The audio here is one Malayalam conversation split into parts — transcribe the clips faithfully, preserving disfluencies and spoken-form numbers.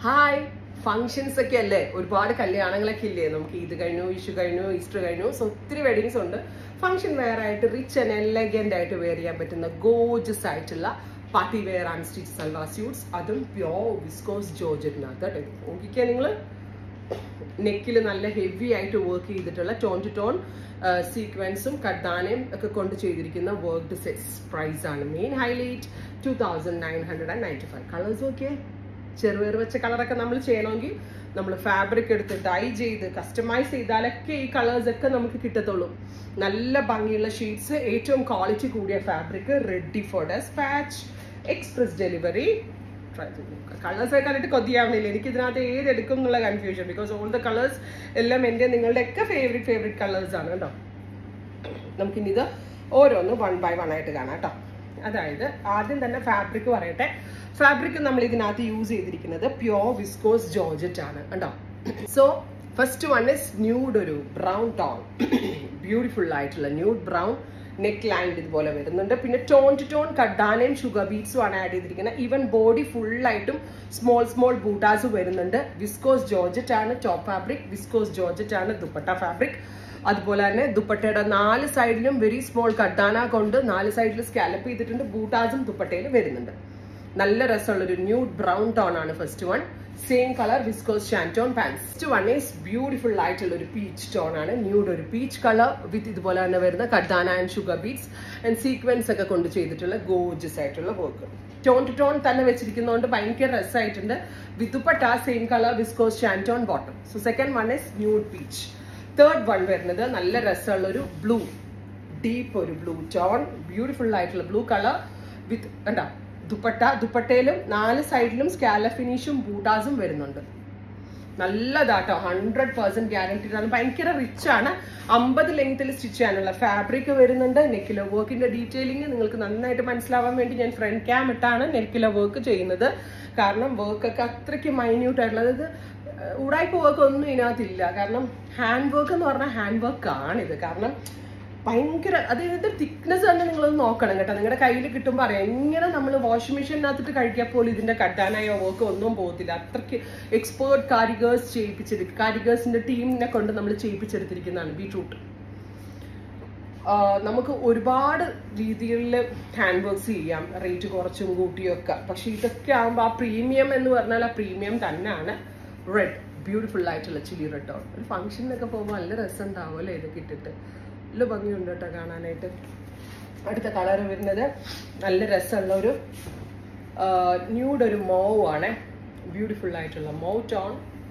ഹായ് ഫങ്ഷൻസ് ഒക്കെ അല്ലേ, ഒരുപാട് കല്യാണങ്ങളൊക്കെ ഇല്ലേ നമുക്ക്. ഇത് കഴിഞ്ഞു, വിഷു കഴിഞ്ഞു, ഈസ്റ്റർ കഴിഞ്ഞു. സോ ഒത്തിരി വെഡിങ്സ് ഉണ്ട്. ഫംഗ്ഷൻ വെയർ ആയിട്ട് റിച്ച് ആൻഡ് എലഗന്റ് ആയിട്ട് വെയർ ചെയ്യാൻ പറ്റുന്ന ഗോർജസ് ആയിട്ടുള്ള party wear and stitch salwar suits, അതും പ്യോർ വിസ്കോസ് ജോർജറ്റിനകത്ത്. നോക്കിക്കാൻ നിങ്ങൾ നെക്കിൽ നല്ല ഹെവി ആയിട്ട് വർക്ക് ചെയ്തിട്ടുള്ള ടോൺ ടു ടോൺ സീക്വൻസും കട്ടാനയും ഒക്കെ കൊണ്ട് ചെയ്തിരിക്കുന്ന വർക്ക്ഡ് സെറ്റ്സ്. പ്രൈസ് ആണ് main highlight, two thousand nine hundred and ninety five. Colours okay, ചെറുപേർ വെച്ച കളറൊക്കെ നമ്മൾ ചെയ്യണമെങ്കിൽ നമ്മൾ ഫാബ്രിക് എടുത്ത് ഡൈ ചെയ്ത് കസ്റ്റമൈസ് ചെയ്താലൊക്കെ ഈ കളേഴ്സ് ഒക്കെ നമുക്ക് കിട്ടത്തുള്ളൂ. നല്ല ഭംഗിയുള്ള ഷീറ്റ്സ്, ഏറ്റവും ക്വാളിറ്റി കൂടിയ fabric, ready for dispatch, express delivery. Try ചെയ്ത് നോക്കാം. കളേഴ്സ് ഒക്കെ കണ്ടിട്ട് കൊതിയാവുന്നില്ല എനിക്ക് ഇതിനകത്ത് ഏതെടുക്കും എന്നുള്ള confusion. Because all the colours എല്ലാം എൻ്റെ നിങ്ങളുടെ ഒക്കെ ഫേവറേറ്റ് ഫേവറേറ്റ് കളേഴ്സ് ആണ് കേട്ടോ. നമുക്കിനി ഇത് ഓരോന്ന് വൺ ബൈ വൺ ആയിട്ട് കാണാം കേട്ടോ. അതായത് ആദ്യം തന്നെ ഫാബ്രിക് പറയട്ടെ. ഫാബ്രിക് നമ്മൾ ഇതിനകത്ത് യൂസ് ചെയ്തിരിക്കുന്നത് പ്യോർ വിസ്കോസ് ജോർജറ്റ് ആണ് കേട്ടോ. So first one is nude, ഒരു ബ്രൗൺ ടോൺ, ബ്യൂട്ടിഫുൾ ആയിട്ടുള്ള ന്യൂഡ് ബ്രൗൺ. നെക്ക് ലൈൻ ഇതുപോലെ വരുന്നുണ്ട്. പിന്നെ ടോൺ ടു ടോൺ കഡാനയും ഷുഗർ ബീറ്റ്സും ആണ് ആഡ് ചെയ്തിരിക്കുന്നത്. ഈവൻ ബോഡി ഫുള്ളായിട്ടും സ്മോൾ സ്മോൾ ബൂട്ടാസ് വരുന്നുണ്ട്. വിസ്കോസ് ജോർജറ്റ് ആണ് ടോപ്പ് ഫാബ്രിക്, വിസ്കോസ് ജോർജറ്റ് ആണ് ദുപ്പട്ട ഫാബ്രിക്. അതുപോലെ തന്നെ ദുപ്പട്ടയുടെ നാല് സൈഡിലും വെരി സ്മോൾ കഡാന കൊണ്ട് നാല് സൈഡിൽ സ്കാലപ്പ് ചെയ്തിട്ടുണ്ട്. ബൂട്ടാസും ദുപ്പട്ടയിൽ വരുന്നുണ്ട്. നല്ല രസമുള്ളൊരു ന്യൂഡ് ബ്രൗൺ ടോൺ ആണ് first one. Same colour viscose shantoon pants. First one is beautiful ആയിട്ടുള്ള ഒരു പീച്ച് ടോൺ ആണ്. ന്യൂഡ് ഒരു പീച്ച് കളർ വിത്ത് ഇതുപോലെ തന്നെ വരുന്ന കഡാന and sugar beads and sequins ഒക്കെ കൊണ്ട് ചെയ്തിട്ടുള്ള ഗോർജസ് ആയിട്ടുള്ള വർക്ക്. ടോൺ ടു ടോൺ തന്നെ വെച്ചിരിക്കുന്നതുകൊണ്ട് ഭയങ്കര രസമായിട്ടുണ്ട്. With dupatta same colour viscose shantoon bottom. So second one is nude peach. Third one വരുന്നത് നല്ല രസമുള്ള ഒരു ബ്ലൂ, ഡീപ്പ് ഒരു ബ്ലൂ ടോൺ, ബ്യൂട്ടിഫുൾ ആയിട്ടുള്ള ബ്ലൂ കളർ വിത്ത് കണ്ടാ ദുപ്പട്ട. ദുപ്പട്ടയിലും നാല് സൈഡിലും സ്കാല ഫിനിഷും ബൂട്ടാസും വരുന്നുണ്ട്. നല്ലതാട്ടോ, ഹൺഡ്രഡ് പെർസെന്റ് ഗ്യാരണ്ടീഡ് ആണ്. ഭയങ്കര റിച്ച് ആണ്. അമ്പത് ലെങ്ത്തിൽ സ്റ്റിച്ച് ചെയ്യാനുള്ള ഫാബ്രിക് വരുന്നുണ്ട്. നെക്കിലെ വർക്കിന്റെ ഡീറ്റെയിലിംഗ് നിങ്ങൾക്ക് നന്നായിട്ട് മനസ്സിലാവാൻ വേണ്ടി ഞാൻ ഫ്രണ്ട് ക്യാം ഇട്ടാണ് നെക്കിലെ വർക്ക് ചെയ്യുന്നത്. കാരണം വർക്കൊക്കെ അത്രയ്ക്ക് മൈന്യൂട്ട് ആയിട്ടുള്ള, അതായത് ഉടായ്പ വർക്ക് ഒന്നും ഇതിനകത്തില്ല. കാരണം ഹാൻഡ് വർക്ക് എന്ന് പറഞ്ഞാൽ ഹാൻഡ് വർക്ക് ആണിത്. കാരണം ഭയങ്കര അതായത് തിക്നെസ് തന്നെ നിങ്ങളൊന്ന് നോക്കണം കേട്ടോ. നിങ്ങളുടെ കയ്യിൽ കിട്ടുമ്പോൾ അറിയാം. ഇങ്ങനെ നമ്മൾ വാഷിംഗ് മെഷീനകത്തിട്ട് കഴിക്കാൻ പോലും ഇതിന്റെ കട്ടാനായോ വർക്ക് ഒന്നും പോകത്തില്ല. അത്രയ്ക്ക് എക്സ്പേർട്ട് കാരിഗേഴ്സ് ചെയ്യിപ്പിച്ചെടുക്കും. കാരിഗേഴ്സിന്റെ ടീമിനെ കൊണ്ട് നമ്മൾ ചെയ്യിപ്പിച്ചെടുത്തിരിക്കുന്നതാണ് ബീട്രൂട്ട്. നമുക്ക് ഒരുപാട് രീതിയിൽ ഹാൻഡ് വർക്ക്സ് ചെയ്യാം, റേറ്റ് കുറച്ചും കൂട്ടിയും ഒക്കെ. പക്ഷെ ഇതൊക്കെ ആകുമ്പോൾ ആ പ്രീമിയം എന്ന് പറഞ്ഞാൽ ആ പ്രീമിയം തന്നെയാണ്. റെഡ്, ബ്യൂട്ടിഫുൾ ആയിട്ടുള്ള ചില്ലി റെഡ് ടോൺ. ഒരു ഫംഗ്ഷനൊക്കെ പോകുമ്പോൾ നല്ല രസം ഉണ്ടാവും അല്ലേ ഇതൊക്കെ ഇട്ടിട്ട്. നല്ല ഭംഗിയുണ്ട് കേട്ടോ കാണാനായിട്ട്. അടുത്ത കളർ വരുന്നത് നല്ല രസമുള്ള ഒരു ന്യൂഡ് ഒരു മോവ് ആണ്. ബ്യൂട്ടിഫുൾ ആയിട്ടുള്ള മോവ് ടോൺ.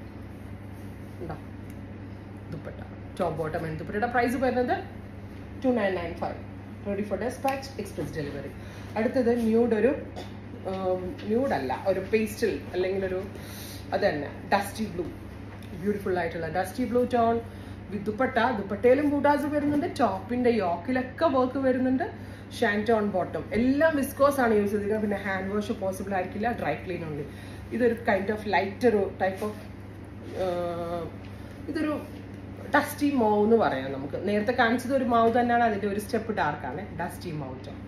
ഉണ്ടോ ദുപ്പട്ട, ടോപ്പ് ബോട്ടം ആൻഡ് ദുപ്പട്ടയുടെ പ്രൈസ് വരുന്നത് two nine nine five. Ready for dispatch, express delivery. അടുത്തത് ന്യൂഡ് ഒരു ന്യൂഡല്ല, ഒരു പേസ്റ്റൽ അല്ലെങ്കിൽ ഒരു അത് തന്നെ ഡസ്റ്റി ബ്ലൂ, ബ്യൂട്ടിഫുൾ ആയിട്ടുള്ള dusty blue tone with dupatta. ദുപ്പട്ടയിലും ബൂട്ടാസ് വരുന്നുണ്ട്. ടോപ്പിന്റെ യോക്കിലൊക്കെ വർക്ക് വരുന്നുണ്ട്. Shantoon bottom. എല്ലാം വിസ്കോസ് ആണ് യൂസ് ചെയ്തിരിക്കുന്നത്. പിന്നെ ഹാൻഡ് വാഷ് പോസിബിൾ ആയിരിക്കില്ല, ഡ്രൈ ക്ലീൻ ഉണ്ട്. ഇതൊരു കൈൻഡ് ഓഫ് ലൈറ്റ് ഒരു ടൈപ്പ് ഓഫ് ഇതൊരു ഡസ്റ്റി മൗ എന്ന് പറയാം നമുക്ക്. നേരത്തെ കാണിച്ചത് ഒരു മൗ തന്നെയാണ്, അതിന്റെ ഒരു സ്റ്റെപ്പ് ഡാർക്കാണ്. Dusty mauve tone.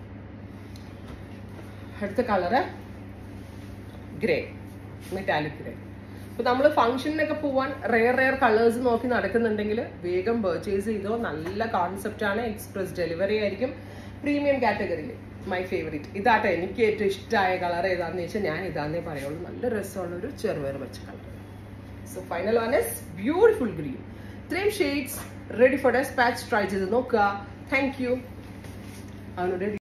അടുത്ത കളറ് ഗ്രേ, മെറ്റാലിക് ഗ്രേ. ഇപ്പൊ നമ്മൾ ഫംഗ്ഷനിലൊക്കെ പോവാൻ റെയർ റെയർ കളേഴ്സ് നോക്കി നടക്കുന്നുണ്ടെങ്കിൽ വേഗം പർച്ചേസ് ചെയ്തോ. നല്ല കോൺസെപ്റ്റ് ആണ്. എക്സ്പ്രസ് ഡെലിവറി ആയിരിക്കും. പ്രീമിയം കാറ്റഗറിയിൽ മൈ ഫേവറേറ്റ് ഇതാട്ടോ. എനിക്ക് ഏറ്റവും ഇഷ്ടമായ കളർ ഏതാണെന്ന് വെച്ചാൽ ഞാൻ ഇതാന്നേ പറയുള്ളൂ. നല്ല രസമുള്ള ഒരു ചെറുപയർ വെച്ച കളർ. So final one is beautiful green. ഇത്രയും shades ready for dispatch. Try ചെയ്ത് നോക്കുക. Thank you. അവനോട്